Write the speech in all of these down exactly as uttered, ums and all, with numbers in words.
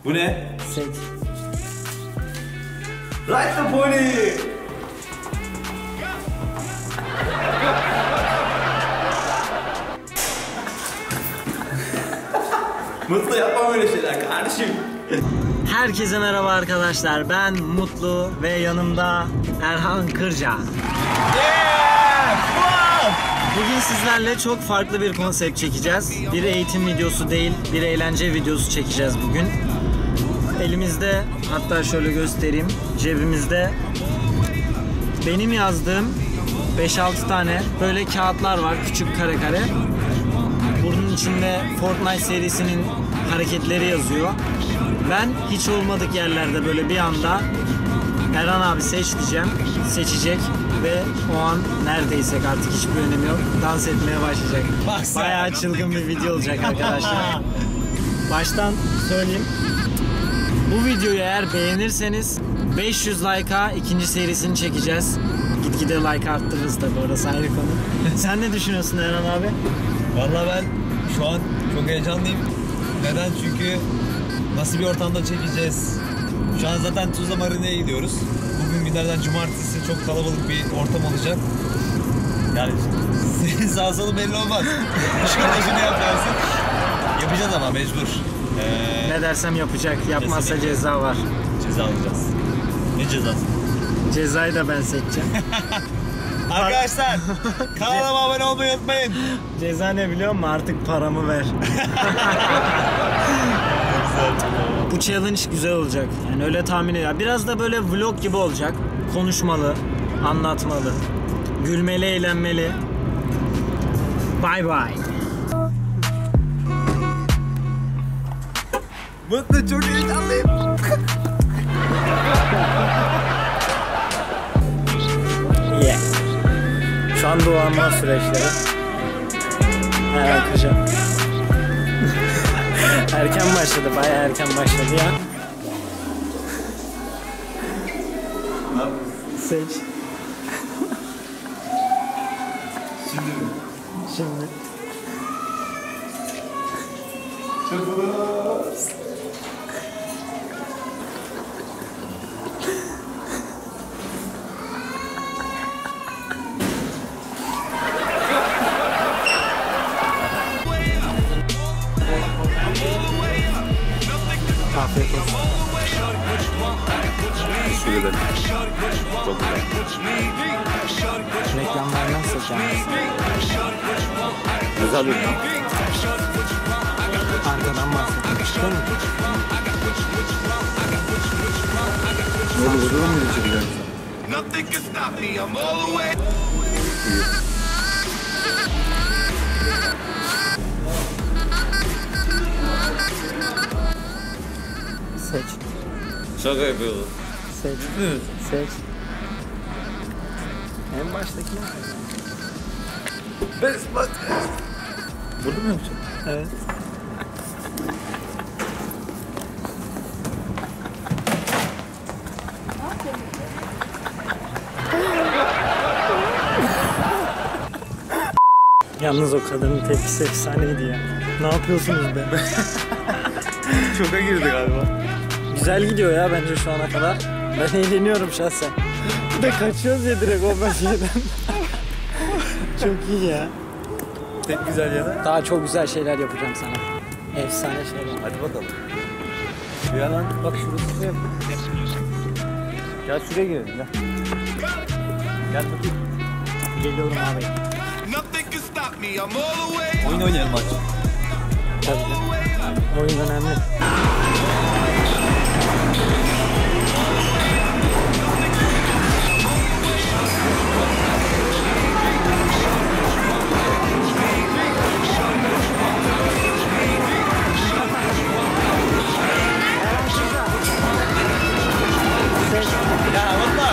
Bu ne? Seç. Ride the pony. Mutlu yapma böyle şeyler kardeşim. Herkese merhaba arkadaşlar. Ben Mutlu ve yanımda Erhan Kırca. Yeah! Bugün sizlerle çok farklı bir konsept çekeceğiz. Bir eğitim videosu değil, bir eğlence videosu çekeceğiz bugün. Elimizde, hatta şöyle göstereyim, cebimizde benim yazdığım beş altı tane böyle kağıtlar var, küçük kare kare. Bunun içinde Fortnite serisinin hareketleri yazıyor. Ben hiç olmadık yerlerde böyle bir anda Erhan abi seç diyeceğim, seçecek ve o an neredeysek artık hiçbir önemi yok, dans etmeye başlayacak. Bayağı çılgın bir video olacak arkadaşlar. Baştan söyleyeyim. Bu videoyu eğer beğenirseniz beş yüz like'a ikinci serisini çekeceğiz. Gitgide like arttırırız tabi, orası ayrı konu. Sen ne düşünüyorsun Erhan abi? Vallahi ben şu an çok heyecanlıyım. Neden? Çünkü nasıl bir ortamda çekeceğiz? Şu an zaten Tuzla Marine'ye gidiyoruz. Bugün günlerden cumartesi, çok kalabalık bir ortam olacak. Yani senin sağ solu belli olmaz. Şunu yaparsın. Yapacağız ama mecbur. Ee, Ne dersem yapacak. Yapmazsa kesinlikle ceza var. Ceza alacağız. Ne cezası? Cezayı da ben seçeceğim. Arkadaşlar kanalıma abone olmayı unutmayın. Ceza ne biliyor musun? Artık paramı ver. Bu challenge güzel olacak. Yani öyle tahmin ediyorum. Biraz da böyle vlog gibi olacak. Konuşmalı, anlatmalı, gülmeli, eğlenmeli. Bye bye. Mutlu, çok heyecanlıyım. Yeah. Şu an doğanma süreçleri. Erhan Kırca. Erken başladı, bayağı erken başladı ya. Seç. Şimdi mi? Şimdi. Çok Afiyet olsun. teşekkür ederim. Çok güzel. Reklamlardan seçeceğim. Güzel bir reklam. Arkadan bahsetmek değil mi? Ne oldu? Burada mı çekeceğim? Seç. Şaka yapıyordum. Seç. Seç. En baştaki ne? Best podcast. Burada mı yapacağım? Evet. Yalnız o kadının tepkisi efsaneydi ya. Ne yapıyorsunuz be? Şoka girdi galiba. Güzel gidiyor ya bence şu ana kadar. Ben eğleniyorum şahsen. Bir de kaçıyoruz ya direkt o şeyden. Çok iyi ya. Tek güzel yanı. Daha çok güzel şeyler yapacağım sana. Efsane şeyler. Hadi bakalım. Bir yalan bak şurası şey yap. Gel şuraya girelim gel. Gel bakayım. Geliyorum abi. Oyun oynayalım aç. Tabii de. Oyun önemli. Ya valla.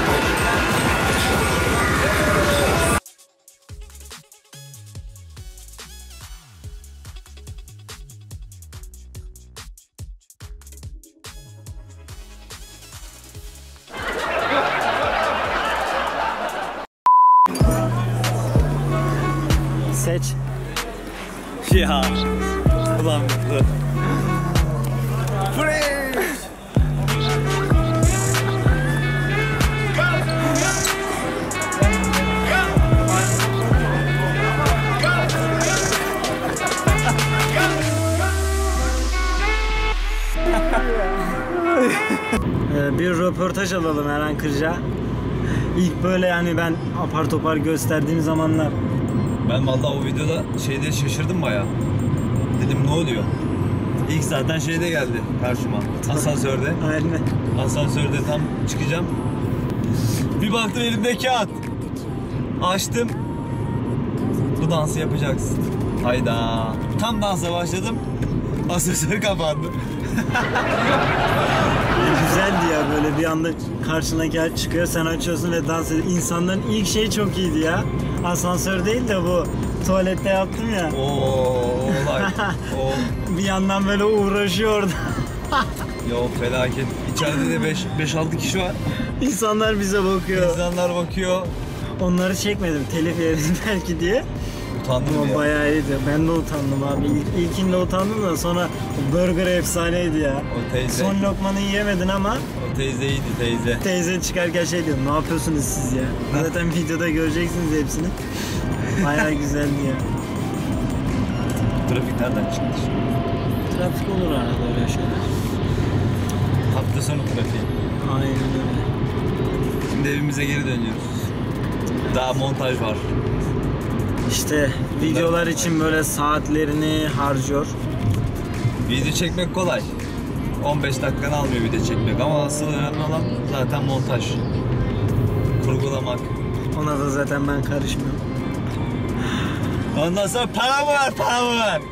Seç. Ya. Ulan mutlu. Buraya. röportaj alalım Eren Kırca. İlk böyle yani ben apar topar gösterdiğim zamanlar. Ben vallahi o videoda şeyde şaşırdım bayağı. Dedim ne oluyor? İlk zaten şeyde geldi karşıma. Asansörde. Aynen. Asansörde tam çıkacağım. Bir baktım elimde kağıt. Açtım. Bu dansı yapacaksın. Hayda. Tam dansa başladım. Asansör kapandı. Güzeldi ya, böyle bir anda karşına gel çıkıyor, sen açıyorsun ve dans ediyorsun. İnsanların ilk şey çok iyiydi ya. Asansör değil de bu tuvalette yaptım ya. Oo, olay. O. Bir yandan böyle uğraşıyor orada. Yo felaket. İçeride de beş altı kişi var. İnsanlar bize bakıyor. İnsanlar bakıyor. Onları çekmedim, telif yeriz belki diye. Utandım Ama ya. bayağı iyiydi. Ben de utandım abi. İlk, ilkinde utandım da sonra burger efsaneydi ya. O teyze. Son lokmanı yiyemedin ama O teyze iyiydi teyze. teyze çıkarken şey diyor, ne yapıyorsunuz siz ya? Zaten videoda göreceksiniz hepsini. Bayağı güzeldi ya. Trafik nereden çıktı şimdi? Trafik olur arada öyle şeyler. Hafta sonu trafiği. Aynen öyle. Şimdi evimize geri dönüyoruz. Daha montaj var. İşte videolar için böyle saatlerini harcıyor. Video çekmek kolay. on beş dakikanı almıyor video çekmek ama asıl önemli olan zaten montaj. Kurgulamak. Ona da zaten ben karışmıyorum. Ondan sonra para mı ver, para mı ver?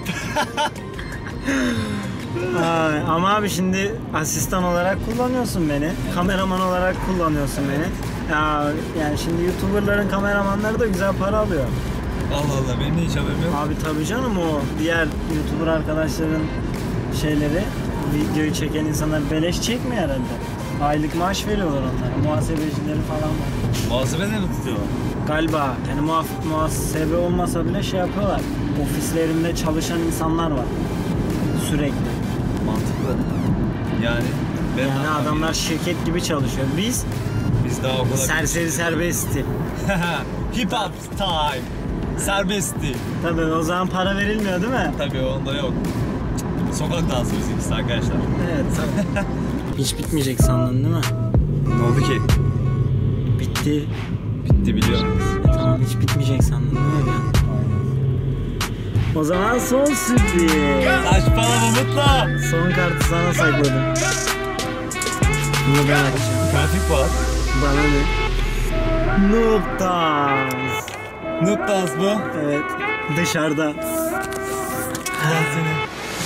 Ay, ama abi şimdi asistan olarak kullanıyorsun beni. Kameraman olarak kullanıyorsun beni. Ya, yani şimdi YouTuber'ların kameramanları da güzel para alıyor. Allah Allah benim de hiç haberim yok. Abi tabii canım, o diğer YouTuber arkadaşların şeyleri, videoyu çeken insanlar beleş çekmiyor herhalde. Aylık maaş veriyorlar onlara. Muhasebecileri falan var. Muhasebe de mi tutuyorlar? Galiba yani muhaf- muhasebe olmasa bile şey yapıyorlar. Ofislerinde çalışan insanlar var. Sürekli. Mantıklı. Yani ben Yani adamlar şirket gibi çalışıyor. Biz biz daha o kadar serseri serbestti. hip hop time. Serbestti. Tabii o zaman para verilmiyor değil mi? Tabii onda yok. Sokak dansı bizimkisi arkadaşlar. Evet tabii. Hiç bitmeyecek sandın değil mi? Ne oldu ki? Bitti. Bitti biliyorum. E, tamam, hiç bitmeyecek sandın değil mi? Yani? O zaman son sürpriz. Saçmalama Mutlu. Son kartı sana sakladım. Bunu ben açacağım. Trafik var. Bana ne? Noob Dance. Noob dans bu. Evet. Dışarıda. Ulan seni.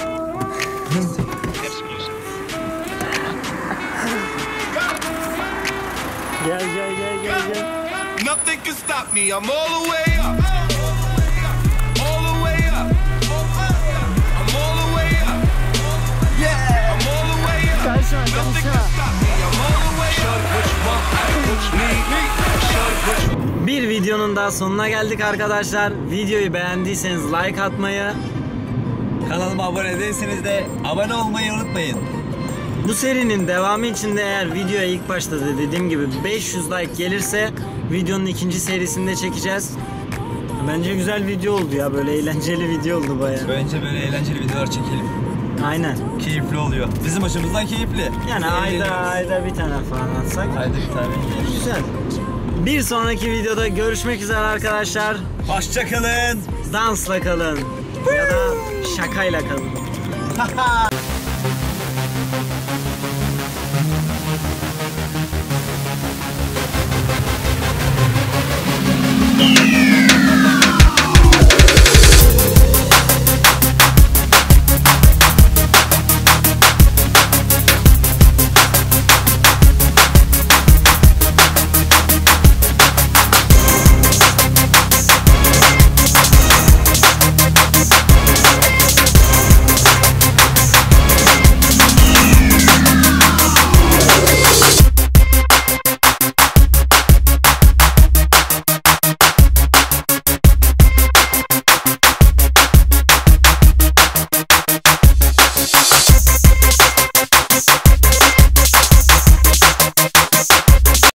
Gel gel gel gel gel. Nothing can stop me. I'm all the way up. All the way up. I'm all the way up. Yeah, I'm all the way up. Karşıma Nothing can karşıma. stop me. I'm all the way up. Bir videonun daha sonuna geldik arkadaşlar. Videoyu beğendiyseniz like atmayı, Kanalıma abone değilseniz de abone olmayı unutmayın. bu serinin devamı için de eğer videoya ilk başta da dediğim gibi beş yüz like gelirse videonun ikinci serisinde çekeceğiz. Bence güzel video oldu ya, böyle eğlenceli video oldu bayağı. Önce böyle eğlenceli videolar çekelim. Aynen. Keyifli oluyor. Bizim açımızdan keyifli. Yani ayda ayda bir tane falan atsak. Ayda bir tane. Güzel. Bir sonraki videoda görüşmek üzere arkadaşlar. Hoşçakalın. Dansla kalın ya da şakayla kalın.